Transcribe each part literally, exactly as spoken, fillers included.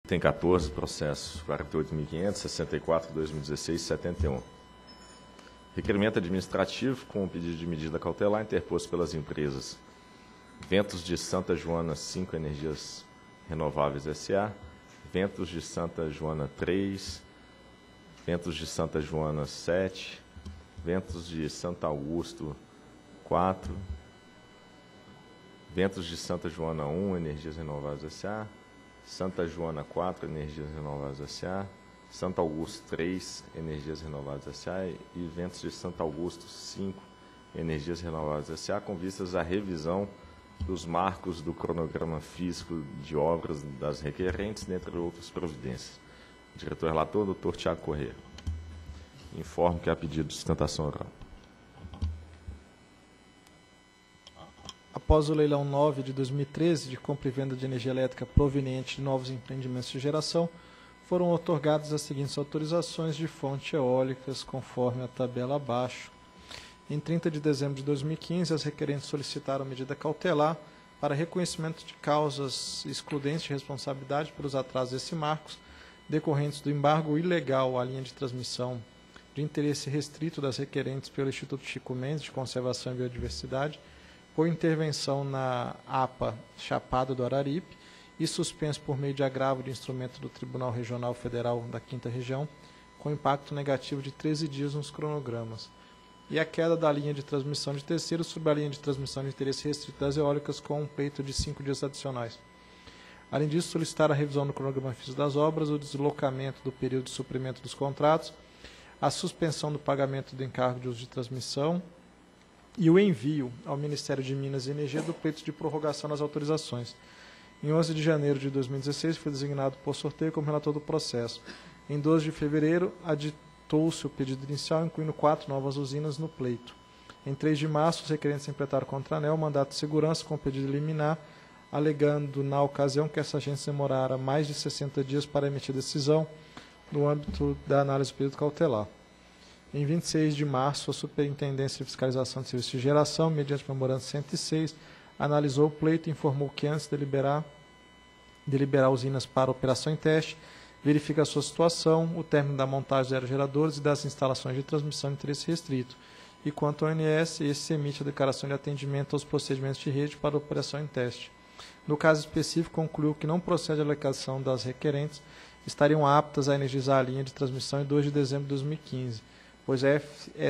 Tem quatorze processos, quarenta e oito mil e quinhentos, sessenta e quatro, dois mil e dezesseis, setenta e um. Requerimento administrativo com pedido de medida cautelar interposto pelas empresas Ventos de Santa Joana cinco Energias Renováveis S A, Ventos de Santa Joana três, Ventos de Santa Joana sete, Ventos de Santo Augusto quatro, Ventos de Santa Joana um Energias Renováveis S A, Santa Joana quatro Energias Renováveis S A, Santo Augusto três Energias Renováveis S A e Ventos de Santo Augusto cinco Energias Renováveis S A, com vistas à revisão dos marcos do cronograma físico de obras das requerentes, dentre outras providências. Diretor relator, doutor Tiago Corrêa. Informo que há pedido de sustentação oral. Após o leilão nove de dois mil e treze de compra e venda de energia elétrica proveniente de novos empreendimentos de geração, foram outorgadas as seguintes autorizações de fontes eólicas, conforme a tabela abaixo. Em trinta de dezembro de dois mil e quinze, as requerentes solicitaram medida cautelar para reconhecimento de causas excludentes de responsabilidade pelos atrasos desse marcos, decorrentes do embargo ilegal à linha de transmissão de interesse restrito das requerentes pelo Instituto Chico Mendes de Conservação e Biodiversidade, por intervenção na A P A Chapada do Araripe e suspenso por meio de agravo de instrumento do Tribunal Regional Federal da quinta Região, com impacto negativo de treze dias nos cronogramas, e a queda da linha de transmissão de terceiros sobre a linha de transmissão de interesse restrito das eólicas com um pleito de cinco dias adicionais. Além disso, solicitar a revisão do cronograma físico das obras, o deslocamento do período de suprimento dos contratos, a suspensão do pagamento do encargo de uso de transmissão e o envio ao Ministério de Minas e Energia do pleito de prorrogação das autorizações. Em onze de janeiro de dois mil e dezesseis, foi designado por sorteio como relator do processo. Em doze de fevereiro, aditou-se o pedido inicial, incluindo quatro novas usinas no pleito. Em três de março, os requerentes implementaram contra a ANEEL o mandato de segurança com pedido liminar, alegando, na ocasião, que essa agência demorara mais de sessenta dias para emitir decisão no âmbito da análise do período cautelar. Em vinte e seis de março, a Superintendência de Fiscalização de Serviços de Geração, mediante o memorando cento e seis, analisou o pleito e informou que, antes de deliberar, deliberar usinas para operação em teste, verifica a sua situação, o término da montagem de aerogeradores e das instalações de transmissão de interesse restrito. E quanto ao O N S, esse emite a declaração de atendimento aos procedimentos de rede para operação em teste. No caso específico, concluiu que não procede a alocação das requerentes, estariam aptas a energizar a linha de transmissão em dois de dezembro de dois mil e quinze, pois a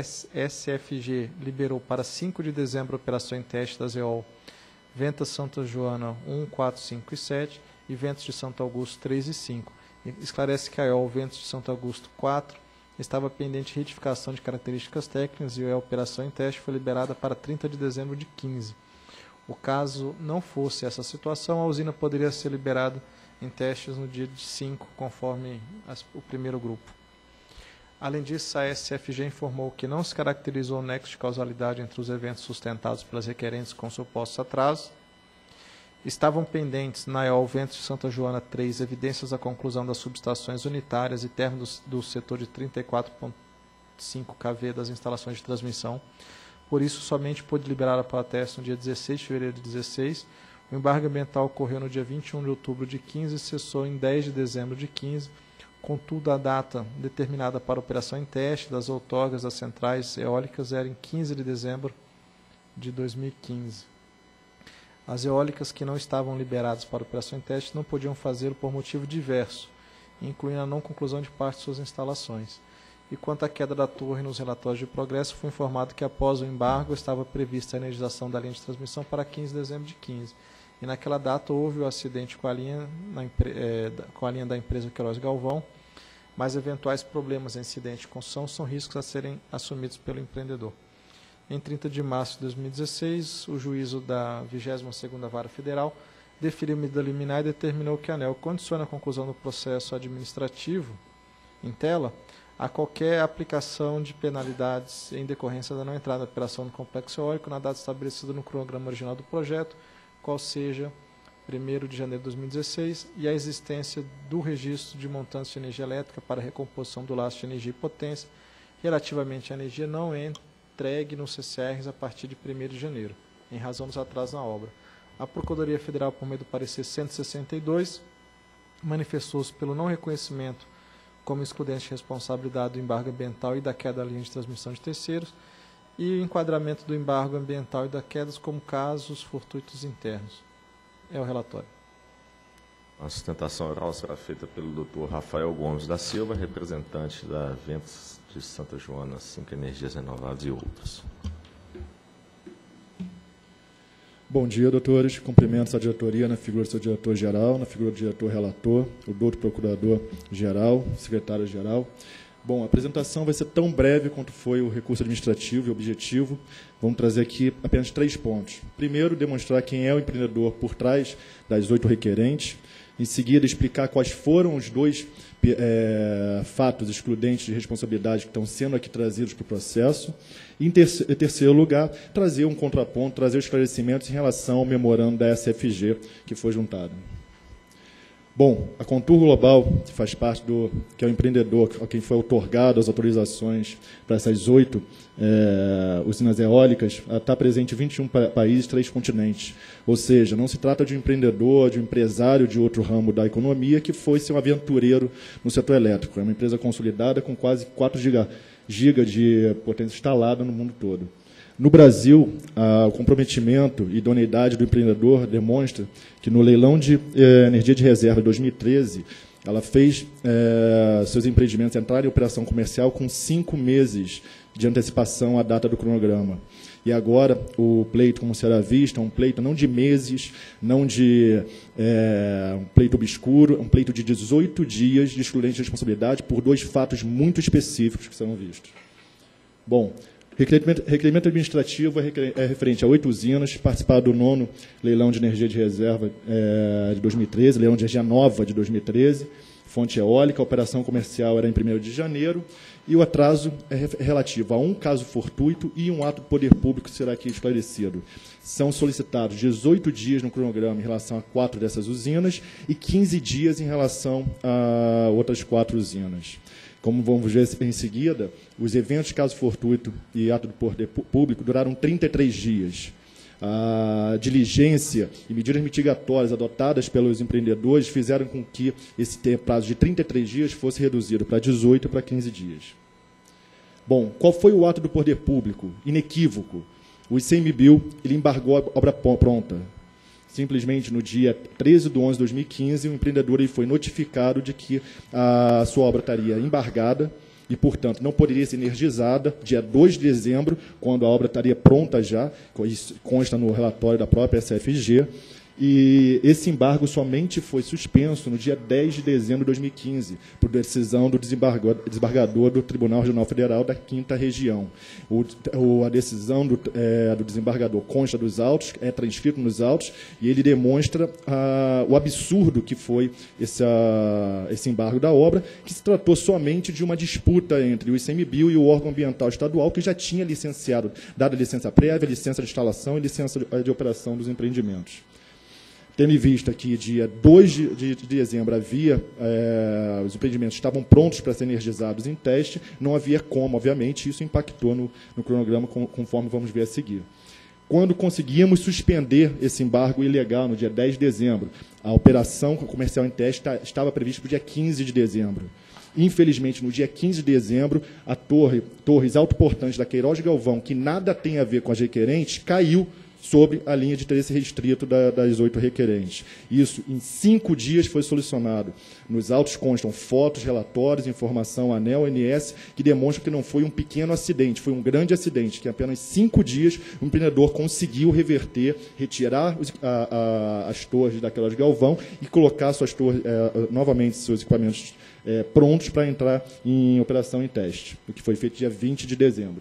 S F G liberou para cinco de dezembro a operação em teste das E O L Ventas Santa Joana um, quatro, cinco e sete e Ventos de Santo Augusto três e cinco. Esclarece que a E O L Ventos de Santo Augusto quatro estava pendente de retificação de características técnicas e a operação em teste foi liberada para trinta de dezembro de quinze. O caso não fosse essa situação, a usina poderia ser liberada em testes no dia de cinco, conforme as, o primeiro grupo. Além disso, a S F G informou que não se caracterizou o nexo de causalidade entre os eventos sustentados pelas requerentes com supostos atrasos. Estavam pendentes na E O L Ventos de Santa Joana três evidências da conclusão das subestações unitárias e término do, do setor de trinta e quatro vírgula cinco kV das instalações de transmissão. Por isso, somente pôde liberar para teste no dia dezesseis de fevereiro de dezesseis. O embargo ambiental ocorreu no dia vinte e um de outubro de quinze e cessou em dez de dezembro de quinze. Contudo, a data determinada para a operação em teste das outorgas das centrais eólicas era em quinze de dezembro de dois mil e quinze. As eólicas que não estavam liberadas para a operação em teste não podiam fazê-lo por motivo diverso, incluindo a não conclusão de parte de suas instalações. E quanto à queda da torre nos relatórios de progresso, foi informado que após o embargo estava prevista a energização da linha de transmissão para quinze de dezembro de quinze. E naquela data houve o acidente com a linha, na, é, com a linha da empresa Queiroz Galvão, mas eventuais problemas em incidente de construção são riscos a serem assumidos pelo empreendedor. Em trinta de março de dois mil e dezesseis, o juízo da vigésima segunda Vara Federal deferiu medida liminar e determinou que a ANEEL condiciona a conclusão do processo administrativo em tela a qualquer aplicação de penalidades em decorrência da não entrada da operação do complexo eólico na data estabelecida no cronograma original do projeto, qual seja primeiro de janeiro de dois mil e dezesseis, e a existência do registro de montantes de energia elétrica para recomposição do lastro de energia e potência relativamente à energia não entregue nos C C Rs a partir de primeiro de janeiro, em razão dos atrasos na obra. A Procuradoria Federal, por meio do parecer cento e sessenta e dois, manifestou-se pelo não reconhecimento como excludente de responsabilidade do embargo ambiental e da queda da linha de transmissão de terceiros, e o enquadramento do embargo ambiental e da quedas como casos fortuitos internos. É o relatório. A sustentação oral será feita pelo doutor Rafael Gomes da Silva, representante da Ventos de Santa Joana, cinco Energias Renováveis e outros. Bom dia, doutores. Cumprimentos à diretoria na figura do seu diretor-geral, na figura do diretor-relator, o doutor procurador-geral, secretário-geral. Bom, a apresentação vai ser tão breve quanto foi o recurso administrativo e objetivo. Vamos trazer aqui apenas três pontos. Primeiro, demonstrar quem é o empreendedor por trás das oito requerentes. Em seguida, explicar quais foram os dois é, fatos excludentes de responsabilidade que estão sendo aqui trazidos para o processo. E, em terceiro, em terceiro lugar, trazer um contraponto, trazer esclarecimentos em relação ao memorando da S F G que foi juntado. Bom, a Contur Global, que faz parte do, que é o empreendedor, a quem foi outorgado as autorizações para essas oito é, usinas eólicas, está presente em vinte e um pa países, três continentes. Ou seja, não se trata de um empreendedor, de um empresário de outro ramo da economia que foi ser um aventureiro no setor elétrico. É uma empresa consolidada com quase quatro gigas de potência instalada no mundo todo. No Brasil, ah, o comprometimento e idoneidade do empreendedor demonstra que no leilão de eh, energia de reserva de dois mil e treze, ela fez eh, seus empreendimentos entrarem em operação comercial com cinco meses de antecipação à data do cronograma. E agora, o pleito, como será visto, é um pleito não de meses, não de é, um pleito obscuro, é um pleito de dezoito dias de excludente de responsabilidade por dois fatos muito específicos que serão vistos. Bom, Requerimento, requerimento administrativo é referente a oito usinas, participar do nono leilão de energia de reserva é, de dois mil e treze, leilão de energia nova de dois mil e treze, fonte eólica, a operação comercial era em primeiro de janeiro, e o atraso é relativo a um caso fortuito e um ato do poder público que será aqui esclarecido. São solicitados dezoito dias no cronograma em relação a quatro dessas usinas e quinze dias em relação a outras quatro usinas. Como vamos ver em seguida, os eventos caso fortuito e ato do poder público duraram trinta e três dias. A diligência e medidas mitigatórias adotadas pelos empreendedores fizeram com que esse prazo de trinta e três dias fosse reduzido para dezoito para quinze dias. Bom, qual foi o ato do poder público? Inequívoco. O ICMBio ele embargou a obra pronta. Simplesmente, no dia treze de onze de dois mil e quinze, o empreendedor ele foi notificado de que a sua obra estaria embargada e, portanto, não poderia ser energizada dia dois de dezembro, quando a obra estaria pronta já, isso consta no relatório da própria S F G, e esse embargo somente foi suspenso no dia dez de dezembro de dois mil e quinze, por decisão do desembargador do Tribunal Regional Federal da quinta Região. O, a decisão do, é, do desembargador consta dos autos, é transcrito nos autos, e ele demonstra ah, o absurdo que foi esse, ah, esse embargo da obra, que se tratou somente de uma disputa entre o ICMBio e o órgão ambiental estadual, que já tinha licenciado, dado a licença prévia, licença de instalação e licença de, de operação dos empreendimentos. Tendo em vista que dia dois de, de, de dezembro havia, é, os empreendimentos estavam prontos para ser energizados em teste, não havia como, obviamente, isso impactou no, no cronograma, conforme vamos ver a seguir. Quando conseguimos suspender esse embargo ilegal no dia dez de dezembro, a operação comercial em teste estava prevista para o dia quinze de dezembro. Infelizmente, no dia quinze de dezembro, a torre, Torres Autoportante da Queiroz Galvão, que nada tem a ver com as requerentes, caiu sobre a linha de interesse restrito da, das oito requerentes. Isso, em cinco dias, foi solucionado. Nos autos constam fotos, relatórios, informação, ANEEL, O N S, que demonstram que não foi um pequeno acidente, foi um grande acidente, que em apenas cinco dias o empreendedor conseguiu reverter, retirar os, a, a, as torres daquelas Galvão e colocar suas torres, é, novamente seus equipamentos é, prontos para entrar em operação em teste, o que foi feito dia vinte de dezembro.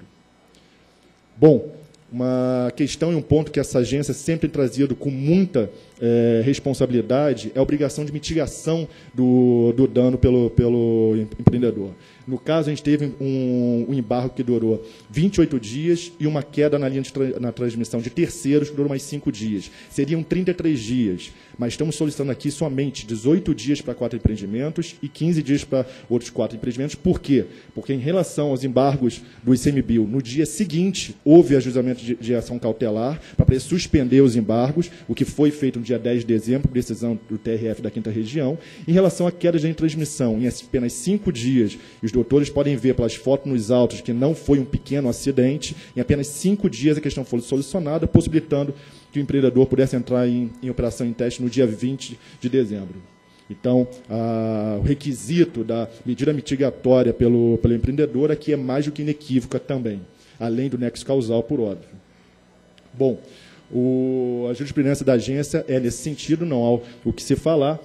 Bom, uma questão e um ponto que essa agência sempre tem trazido com muita é, responsabilidade é a obrigação de mitigação do, do dano pelo, pelo empreendedor. No caso, a gente teve um, um embargo que durou vinte e oito dias e uma queda na linha de tra na transmissão de terceiros que durou mais cinco dias. Seriam trinta e três dias, mas estamos solicitando aqui somente dezoito dias para quatro empreendimentos e quinze dias para outros quatro empreendimentos. Por quê? Porque, em relação aos embargos do ICMBio, no dia seguinte houve ajuizamento requerimento de, de ação cautelar para poder suspender os embargos, o que foi feito no dia dez de dezembro, por decisão do T R F da quinta Região. Em relação à queda de transmissão, em apenas cinco dias, os doutores podem ver pelas fotos nos autos que não foi um pequeno acidente, em apenas cinco dias a questão foi solucionada, possibilitando que o empreendedor pudesse entrar em, em operação em teste no dia vinte de dezembro. Então, a, o requisito da medida mitigatória pelo, pelo empreendedor aqui é mais do que inequívoca também, além do nexo causal, por óbvio. Bom, o, a jurisprudência da agência é nesse sentido, não há o que se falar.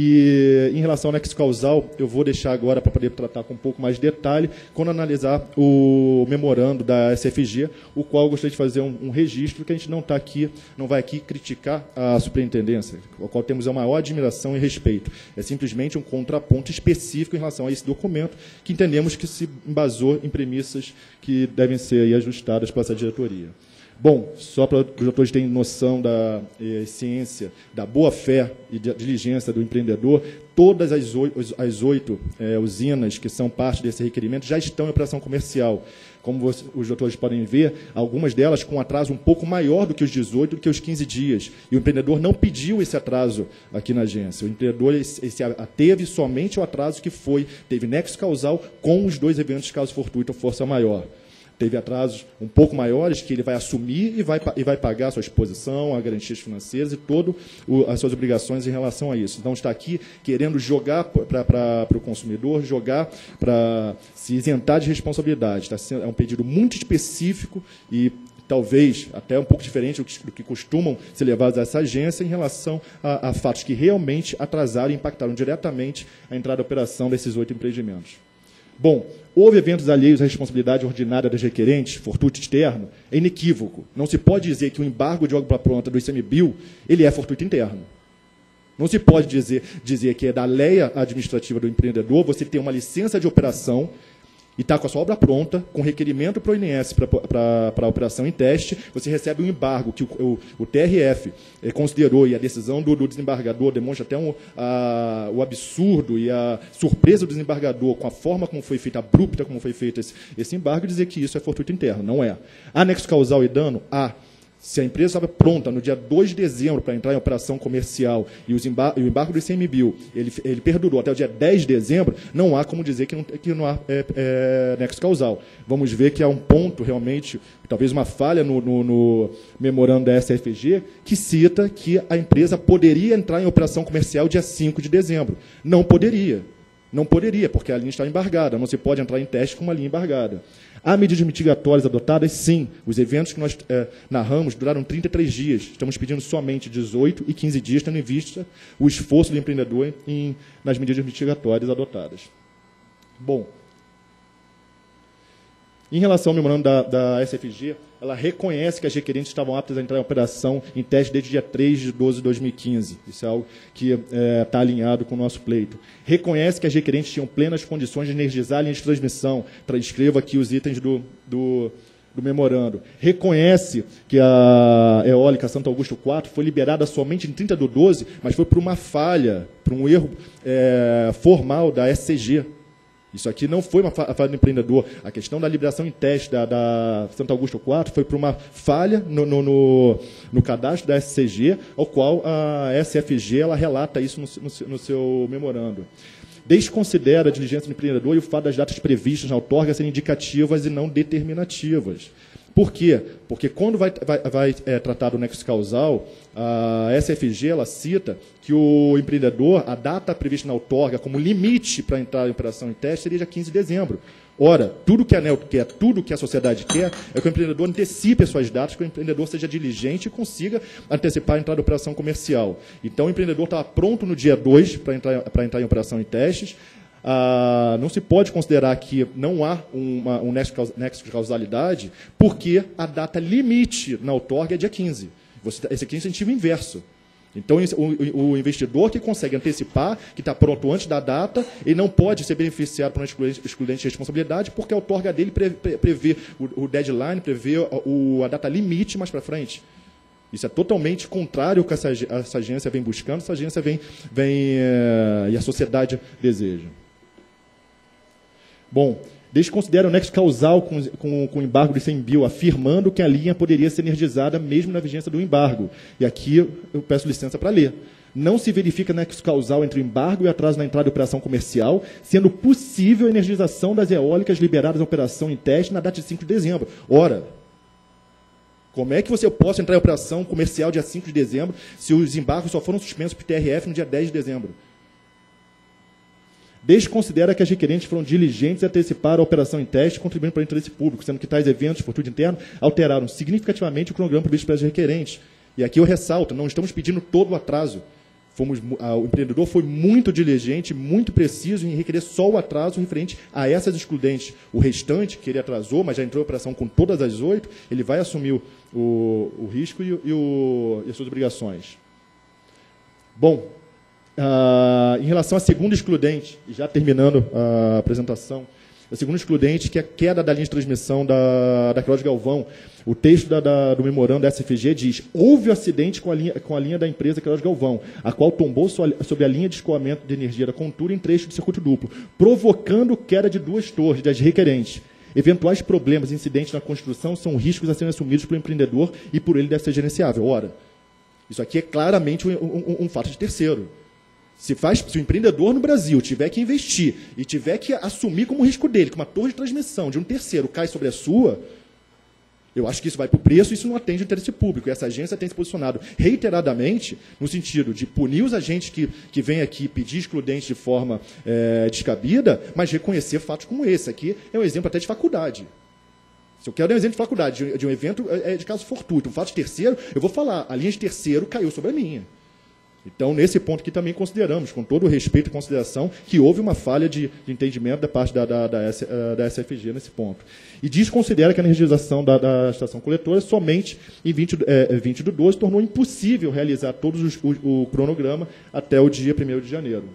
E, em relação ao nexo causal, eu vou deixar agora para poder tratar com um pouco mais de detalhe, quando analisar o memorando da S F G, o qual eu gostaria de fazer um, um registro, que a gente não está aqui, não vai aqui criticar a superintendência, ao qual temos a maior admiração e respeito. É simplesmente um contraponto específico em relação a esse documento, que entendemos que se embasou em premissas que devem ser aí ajustadas para essa diretoria. Bom, só para os doutores terem noção da eh, ciência, da boa-fé e da diligência do empreendedor, todas as oito, as oito eh, usinas que são parte desse requerimento já estão em operação comercial. Como você, os doutores podem ver, algumas delas com atraso um pouco maior do que os dezoito, do que os quinze dias. E o empreendedor não pediu esse atraso aqui na agência. O empreendedor esse, esse ateve somente o atraso que foi, teve nexo causal com os dois eventos de caso fortuito ou força maior. Teve atrasos um pouco maiores que ele vai assumir e vai, e vai pagar a sua exposição, as garantias financeiras e todas as suas obrigações em relação a isso. Então, está aqui querendo jogar para o consumidor, jogar para se isentar de responsabilidade. Está sendo, é um pedido muito específico e talvez até um pouco diferente do que, do que costumam ser levados a essa agência em relação a, a fatos que realmente atrasaram e impactaram diretamente a entrada da operação desses oito empreendimentos. Bom, houve eventos alheios à responsabilidade ordinária das requerentes, fortuito externo, é inequívoco. Não se pode dizer que o embargo de obra pronta do I C M B I L ele é fortuito interno. Não se pode dizer, dizer que é da lei administrativa do empreendedor você ter uma licença de operação e está com a sua obra pronta, com requerimento para o I N S para a operação em teste, você recebe um embargo que o, o, o T R F eh, considerou, e a decisão do, do desembargador demonstra até um, a, o absurdo e a surpresa do desembargador com a forma como foi feita, abrupta como foi feito esse, esse embargo, dizer que isso é fortuito interno. Não é. Anexo causal e dano? Há. Se a empresa estava pronta no dia dois de dezembro para entrar em operação comercial e, os embar e o embargo do I C M B I L ele, ele perdurou até o dia dez de dezembro, não há como dizer que não, que não há é, é, nexo causal. Vamos ver que há um ponto realmente, talvez uma falha no, no, no memorando da S F G, que cita que a empresa poderia entrar em operação comercial dia cinco de dezembro. Não poderia. Não poderia, porque a linha está embargada. Não se pode entrar em teste com uma linha embargada. Há medidas mitigatórias adotadas? Sim. Os eventos que nós é, narramos duraram trinta e três dias. Estamos pedindo somente dezoito e quinze dias, tendo em vista o esforço do empreendedor em, nas medidas mitigatórias adotadas. Bom, em relação ao memorando da, da S F G, ela reconhece que as requerentes estavam aptas a entrar em operação em teste desde o dia três de doze de dois mil e quinze. Isso é algo que está é, alinhado com o nosso pleito. Reconhece que as requerentes tinham plenas condições de energizar a linha de transmissão. Transcrevo aqui os itens do, do, do memorando. Reconhece que a eólica Santo Augusto quatro foi liberada somente em trinta de doze, mas foi por uma falha, por um erro é, formal da S C G. Isso aqui não foi uma falha do empreendedor. A questão da liberação em teste da, da Santo Augusto quatro foi por uma falha no, no, no, no cadastro da S C G, ao qual a S F G ela relata isso no, no, no seu memorando. Desconsidera a diligência do empreendedor e o fato das datas previstas na outorga serem indicativas e não determinativas. Por quê? Porque quando vai, vai, vai é, tratar do nexo causal, a S F G ela cita que o empreendedor, a data prevista na outorga como limite para entrar em operação em teste seria dia quinze de dezembro. Ora, tudo que a ANEEL quer, tudo que a sociedade quer, é que o empreendedor antecipe as suas datas, que o empreendedor seja diligente e consiga antecipar a entrada em operação comercial. Então, o empreendedor estava pronto no dia dois para entrar, para entrar em operação em testes. Ah, não se pode considerar que não há uma, um nexo de causalidade, porque a data limite na outorga é dia quinze. Você, esse aqui é um incentivo inverso. Então, o, o investidor que consegue antecipar, que está pronto antes da data, ele não pode ser beneficiado por uma excludente, excludente de responsabilidade, porque a outorga dele pre, pre, prevê o, o deadline, prevê o, a data limite mais para frente. Isso é totalmente contrário ao que essa, essa agência vem buscando, essa agência vem, vem é, e a sociedade deseja. Bom, Desconsidera o nexo causal com, com, com o embargo do ICMBio, afirmando que a linha poderia ser energizada mesmo na vigência do embargo. E aqui eu peço licença para ler. Não se verifica nexo causal entre o embargo e o atraso na entrada de operação comercial, sendo possível a energização das eólicas liberadas à operação em teste na data de cinco de dezembro. Ora, como é que você pode entrar em operação comercial dia cinco de dezembro se os embargos só foram suspensos por T R F no dia dez de dezembro? Desconsidera que as requerentes foram diligentes e anteciparam a operação em teste, contribuindo para o interesse público, sendo que tais eventos, por fortuito interno, alteraram significativamente o cronograma previsto pelas requerentes. E aqui eu ressalto, não estamos pedindo todo o atraso. Fomos, o empreendedor foi muito diligente, muito preciso em requerer só o atraso referente a essas excludentes. O restante, que ele atrasou, mas já entrou em operação com todas as oito, ele vai assumir o, o, o risco e, e, o, e as suas obrigações. Bom, ah, em relação à segunda excludente, e já terminando a apresentação, a segunda excludente, que é a queda da linha de transmissão da, da Cláudio Galvão. O texto da, da, do memorando da S F G diz: houve um acidente com a linha, com a linha da empresa Cláudio Galvão, a qual tombou sobre a linha de escoamento de energia da Contura em trecho de circuito duplo, provocando queda de duas torres das requerentes. Eventuais problemas e incidentes na construção são riscos a serem assumidos pelo empreendedor e por ele deve ser gerenciável. Ora, isso aqui é claramente um, um, um fato de terceiro. Se, faz, se o empreendedor no Brasil tiver que investir e tiver que assumir como risco dele que uma torre de transmissão de um terceiro cai sobre a sua, eu acho que isso vai para o preço e isso não atende o interesse público. E essa agência tem se posicionado reiteradamente no sentido de punir os agentes que, que vêm aqui pedir excludente de forma é, descabida, mas reconhecer fatos como esse. Aqui é um exemplo até de faculdade. Se eu quero dar um exemplo de faculdade, de, de um evento é, de caso fortuito, um fato de terceiro, eu vou falar, a linha de terceiro caiu sobre a minha. Então, nesse ponto aqui também consideramos, com todo o respeito e consideração, que houve uma falha de, de entendimento da parte da, da, da, S, da S F G nesse ponto. E desconsidera que a energização da, da estação coletora somente em vinte, é, vinte do doze tornou impossível realizar todo o, o cronograma até o dia primeiro de janeiro.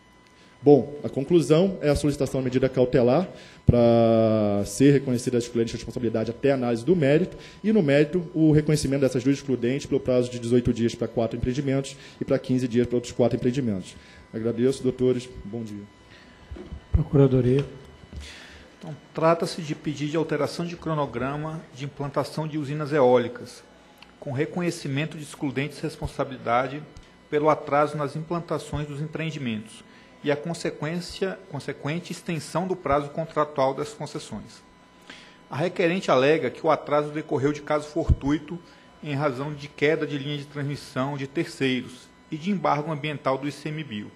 Bom, a conclusão é a solicitação de medida cautelar para ser reconhecida a excludente de responsabilidade até a análise do mérito, e no mérito o reconhecimento dessas duas excludentes pelo prazo de dezoito dias para quatro empreendimentos e para quinze dias para outros quatro empreendimentos. Agradeço, doutores. Bom dia. Procuradoria. Então, trata-se de pedido de alteração de cronograma de implantação de usinas eólicas, com reconhecimento de excludentes de responsabilidade pelo atraso nas implantações dos empreendimentos e a consequência, consequente extensão do prazo contratual das concessões. A requerente alega que o atraso decorreu de caso fortuito em razão de queda de linha de transmissão de terceiros e de embargo ambiental do ICMBio.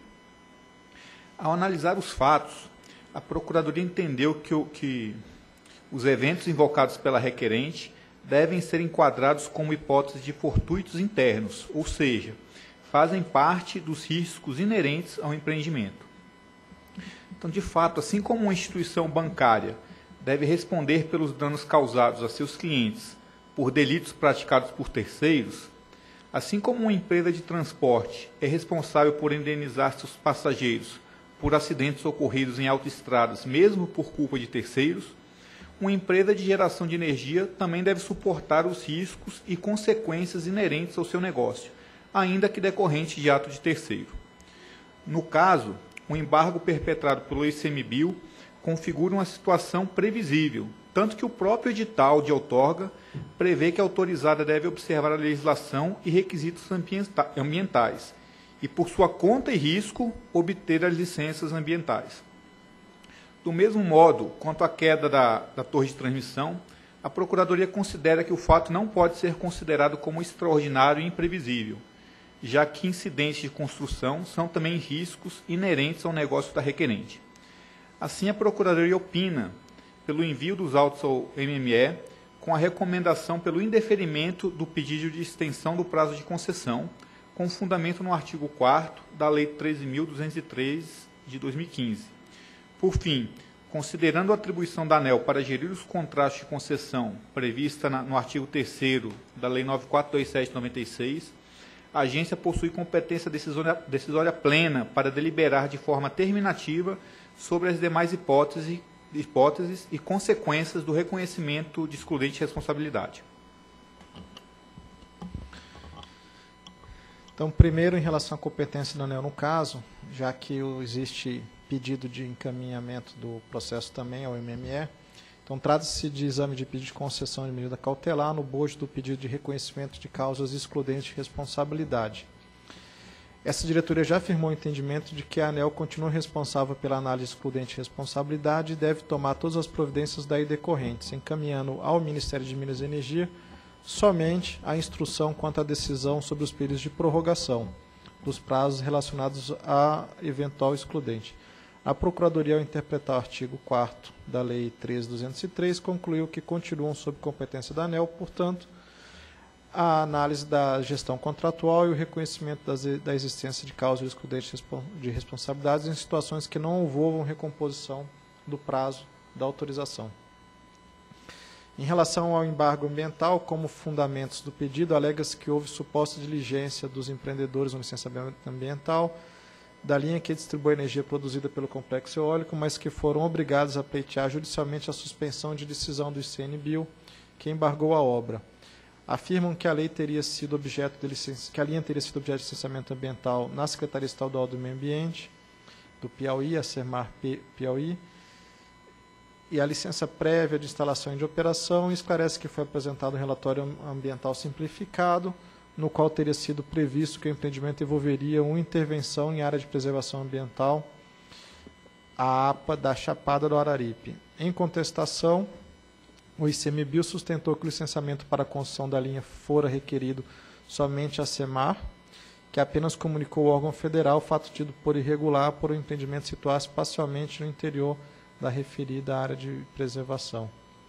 Ao analisar os fatos, a Procuradoria entendeu que, o, que os eventos invocados pela requerente devem ser enquadrados como hipóteses de fortuitos internos, ou seja, fazem parte dos riscos inerentes ao empreendimento. Então, de fato, assim como uma instituição bancária deve responder pelos danos causados a seus clientes por delitos praticados por terceiros, assim como uma empresa de transporte é responsável por indenizar seus passageiros por acidentes ocorridos em autoestradas, mesmo por culpa de terceiros, uma empresa de geração de energia também deve suportar os riscos e consequências inerentes ao seu negócio, ainda que decorrente de ato de terceiro. No caso, o embargo perpetrado pelo ICMBio configura uma situação previsível, tanto que o próprio edital de outorga prevê que a autorizada deve observar a legislação e requisitos ambientais e, por sua conta e risco, obter as licenças ambientais. Do mesmo modo, quanto à queda da, da torre de transmissão, a Procuradoria considera que o fato não pode ser considerado como extraordinário e imprevisível, já que incidentes de construção são também riscos inerentes ao negócio da requerente. Assim, a Procuradoria opina pelo envio dos autos ao M M E com a recomendação pelo indeferimento do pedido de extensão do prazo de concessão, com fundamento no artigo quarto da Lei treze mil duzentos e três de dois mil e quinze. Por fim, considerando a atribuição da ANEEL para gerir os contratos de concessão prevista na, no artigo terceiro da Lei nove mil quatrocentos e vinte e sete de noventa e seis, a agência possui competência decisória, decisória plena para deliberar de forma terminativa sobre as demais hipóteses, hipóteses e consequências do reconhecimento de excludente de responsabilidade. Então, primeiro, em relação à competência da ANEEL no caso, já que existe pedido de encaminhamento do processo também ao M M E. Então, trata-se de exame de pedido de concessão de medida cautelar no bojo do pedido de reconhecimento de causas excludentes de responsabilidade. Essa diretoria já afirmou o entendimento de que a ANEEL continua responsável pela análise excludente de responsabilidade e deve tomar todas as providências daí decorrentes, encaminhando ao Ministério de Minas e Energia somente a instrução quanto à decisão sobre os períodos de prorrogação dos prazos relacionados a eventual excludente. A Procuradoria, ao interpretar o artigo quarto da Lei treze mil duzentos e três, concluiu que continuam sob competência da ANEEL, portanto, a análise da gestão contratual e o reconhecimento das, da existência de causas excludentes de responsabilidades em situações que não envolvam recomposição do prazo da autorização. Em relação ao embargo ambiental, como fundamentos do pedido, alega-se que houve suposta diligência dos empreendedores no licenciamento ambiental da linha que distribui a energia produzida pelo complexo eólico, mas que foram obrigados a pleitear judicialmente a suspensão de decisão do ICMBio, que embargou a obra. Afirmam que a lei teria sido objeto de licença, que a linha teria sido objeto de licenciamento ambiental na Secretaria Estadual do Meio Ambiente do Piauí, a SEMAR Piauí, e a licença prévia de instalação e de operação, e esclarece que foi apresentado um relatório ambiental simplificado, no qual teria sido previsto que o empreendimento envolveria uma intervenção em área de preservação ambiental, a APA da Chapada do Araripe. Em contestação, o ICMBio sustentou que o licenciamento para a construção da linha fora requerido somente à SEMAR, que apenas comunicou ao órgão federal o fato tido por irregular por o empreendimento situar-se parcialmente no interior da referida área de preservação.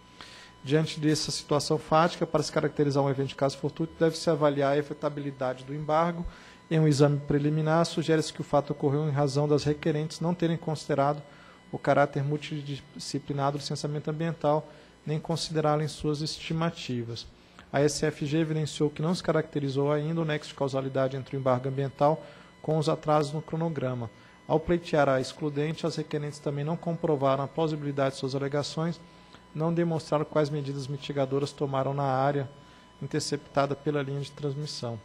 Diante dessa situação fática, para se caracterizar um evento de caso fortuito, deve-se avaliar a efetibilidade do embargo. Em um exame preliminar, sugere-se que o fato ocorreu em razão das requerentes não terem considerado o caráter multidisciplinar do licenciamento ambiental, nem considerá-lo em suas estimativas. A S F G evidenciou que não se caracterizou ainda o nexo de causalidade entre o embargo ambiental com os atrasos no cronograma. Ao pleitear a excludente, as requerentes também não comprovaram a plausibilidade de suas alegações, não demonstraram quais medidas mitigadoras tomaram na área interceptada pela linha de transmissão.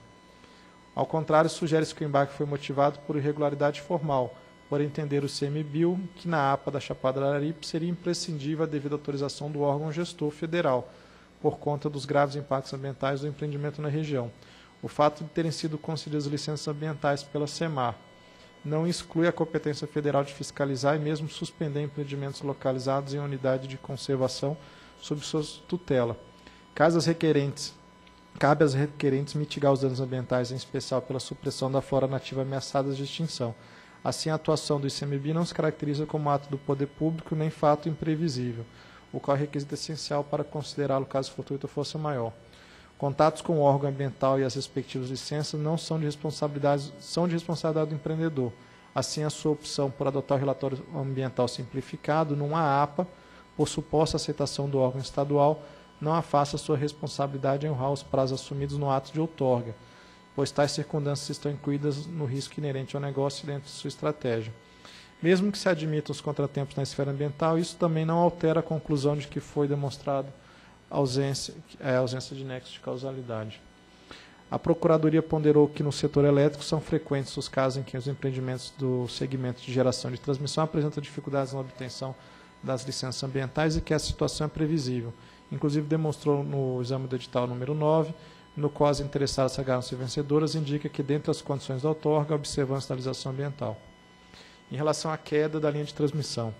Ao contrário, sugere-se que o embarque foi motivado por irregularidade formal, por entender o ICMBio que na APA da Chapada do Araripe seria imprescindível a devida autorização do órgão gestor federal, por conta dos graves impactos ambientais do empreendimento na região. O fato de terem sido concedidas licenças ambientais pela SEMAR não exclui a competência federal de fiscalizar e mesmo suspender empreendimentos localizados em unidade de conservação sob sua tutela. Caso as requerentes, cabe às requerentes mitigar os danos ambientais, em especial pela supressão da flora nativa ameaçada de extinção. Assim, a atuação do ICMBio não se caracteriza como ato do poder público nem fato imprevisível, o qual é requisito essencial para considerá-lo caso fortuito ou força maior. Contatos com o órgão ambiental e as respectivas licenças não são de responsabilidade, são de responsabilidade do empreendedor. Assim, a sua opção por adotar o relatório ambiental simplificado numa APA, por suposta aceitação do órgão estadual, não afasta sua responsabilidade em honrar os prazos assumidos no ato de outorga, pois tais circunstâncias estão incluídas no risco inerente ao negócio dentro de sua estratégia. Mesmo que se admitam os contratempos na esfera ambiental, isso também não altera a conclusão de que foi demonstrado ausência, é, ausência de nexo de causalidade. A Procuradoria ponderou que no setor elétrico são frequentes os casos em que os empreendimentos do segmento de geração e de transmissão apresentam dificuldades na obtenção das licenças ambientais e que essa situação é previsível. Inclusive, demonstrou no exame do edital número nove, no qual as interessadas sagraram-se vencedoras, indica que, dentre as condições da outorga, a observância da legislação ambiental. Em relação à queda da linha de transmissão.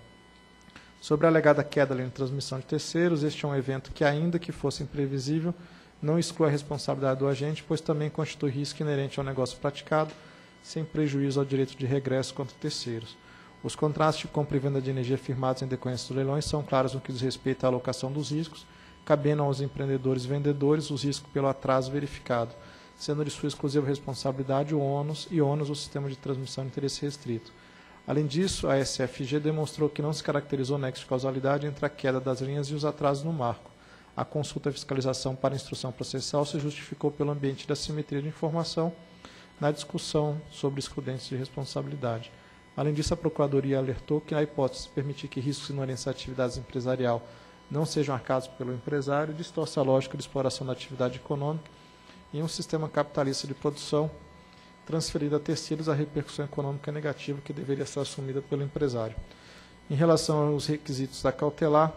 Sobre a alegada queda da linha de transmissão de terceiros, este é um evento que, ainda que fosse imprevisível, não exclui a responsabilidade do agente, pois também constitui risco inerente ao negócio praticado, sem prejuízo ao direito de regresso contra terceiros. Os contratos de compra e venda de energia firmados em decorrência dos leilões são claros no que diz respeito à alocação dos riscos, cabendo aos empreendedores e vendedores os riscos pelo atraso verificado, sendo de sua exclusiva responsabilidade o ônus e ônus do sistema de transmissão de interesse restrito. Além disso, a S F G demonstrou que não se caracterizou nexo de causalidade entre a queda das linhas e os atrasos no marco. A consulta e fiscalização para instrução processual se justificou pelo ambiente da simetria de informação na discussão sobre excludentes de responsabilidade. Além disso, a Procuradoria alertou que, na hipótese de permitir que riscos inerentes à atividade empresarial não sejam arcados pelo empresário, distorce a lógica de exploração da atividade econômica em um sistema capitalista de produção, transferida a terceiros, a repercussão econômica negativa que deveria ser assumida pelo empresário. Em relação aos requisitos da cautelar,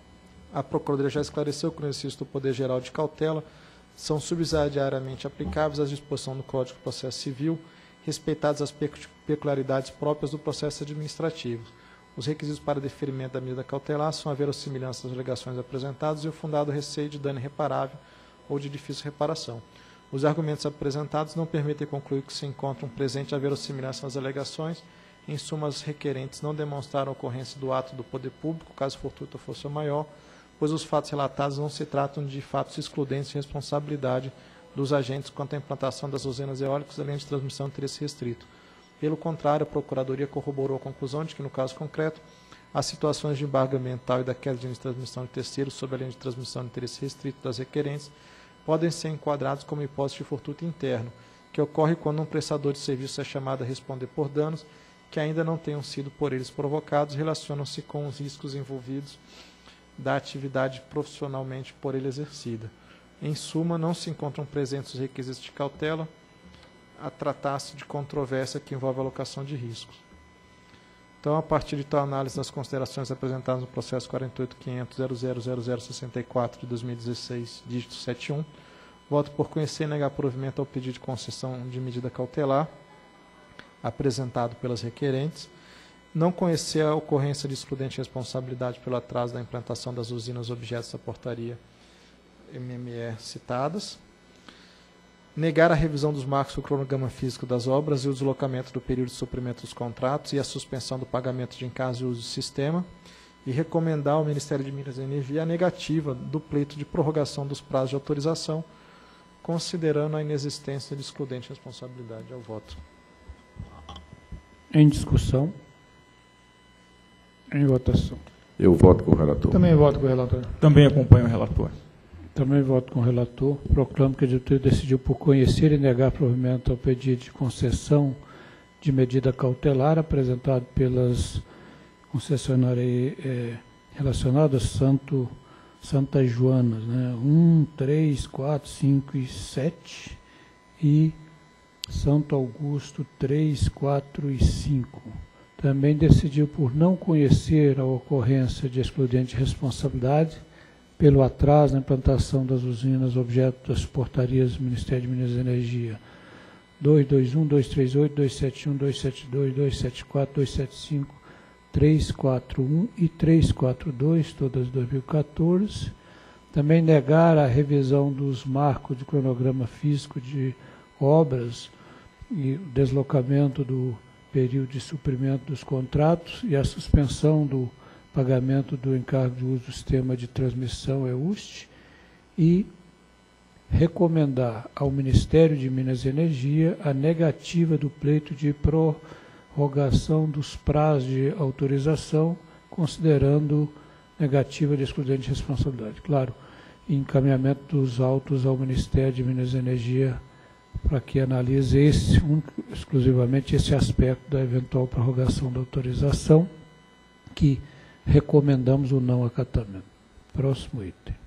a Procuradoria já esclareceu que no exercício do Poder Geral de cautela são subsidiariamente aplicáveis às disposições do Código de Processo Civil, respeitadas as peculiaridades próprias do processo administrativo. Os requisitos para deferimento da medida cautelar são a verossimilhança das alegações apresentadas e o fundado receio de dano irreparável ou de difícil reparação. Os argumentos apresentados não permitem concluir que se encontram presente a verossimilhança nas alegações. Em suma, os requerentes não demonstraram a ocorrência do ato do poder público, caso fortuita ou força maior, pois os fatos relatados não se tratam de fatos excludentes de responsabilidade dos agentes quanto à implantação das usinas eólicas, além de transmissão de interesse restrito. Pelo contrário, a Procuradoria corroborou a conclusão de que, no caso concreto, as situações de embargo ambiental e da queda de linha de transmissão de terceiros sob a linha de transmissão de interesse restrito das requerentes podem ser enquadrados como hipótese de fortuito interno, que ocorre quando um prestador de serviço é chamado a responder por danos que ainda não tenham sido por eles provocados, relacionam-se com os riscos envolvidos da atividade profissionalmente por ele exercida. Em suma, não se encontram presentes os requisitos de cautela a tratar-se de controvérsia que envolve a alocação de riscos. Então, a partir de tal análise das considerações apresentadas no processo quarenta e oito ponto quinhentos ponto zero zero zero zero sessenta e quatro de dois mil e dezesseis, dígito setenta e um, voto por conhecer e negar provimento ao pedido de concessão de medida cautelar apresentado pelas requerentes, não conhecer a ocorrência de excludente responsabilidade pelo atraso da implantação das usinas objetos da portaria M M E citadas, negar a revisão dos marcos do cronograma físico das obras e o deslocamento do período de suprimento dos contratos e a suspensão do pagamento de encargos de uso do sistema, e recomendar ao Ministério de Minas e Energia a negativa do pleito de prorrogação dos prazos de autorização, considerando a inexistência de excludente responsabilidade. Ao voto. Em discussão. Em votação. Eu voto com o relator. Também voto com o relator. Também acompanho o relator. Também voto com o relator. Proclamo que a diretoria decidiu por conhecer e negar provimento ao pedido de concessão de medida cautelar apresentado pelas concessionárias eh, relacionadas Santo, Santa Joanas, né? um, três, quatro, cinco e sete e Santo Augusto três, quatro e cinco. Também decidiu por não conhecer a ocorrência de excludente de responsabilidade pelo atraso na implantação das usinas objeto das portarias do Ministério de Minas e Energia dois dois um, dois três oito, dois sete um, dois sete dois, dois sete quatro, dois sete cinco, três quatro um e três quatro dois, todas dois mil e quatorze. Também negar a revisão dos marcos de cronograma físico de obras e o deslocamento do período de suprimento dos contratos e a suspensão do pagamento do encargo de uso do sistema de transmissão E U S T, e recomendar ao Ministério de Minas e Energia a negativa do pleito de prorrogação dos prazos de autorização, considerando negativa de excludente de responsabilidade. Claro, encaminhamento dos autos ao Ministério de Minas e Energia para que analise esse, um, exclusivamente esse aspecto da eventual prorrogação da autorização, que recomendamos o não acatamento. Próximo item.